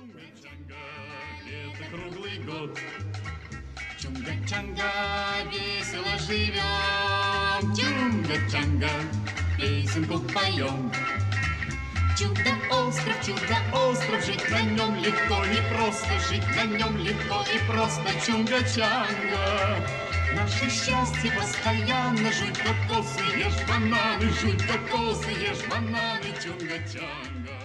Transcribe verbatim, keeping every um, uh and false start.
Чунга-чанга, лето круглый год. Чунга-чанга, весело живем. Чунга-чанга, песенку поем. Чудо-остров, чудо-остров, жить на нем легко и просто, жить на нем легко и просто. Чунга-чанга, наше счастье постоянно. Жуй кокосы, ешь бананы, жуй кокосы, ешь бананы. Чунга-чанга.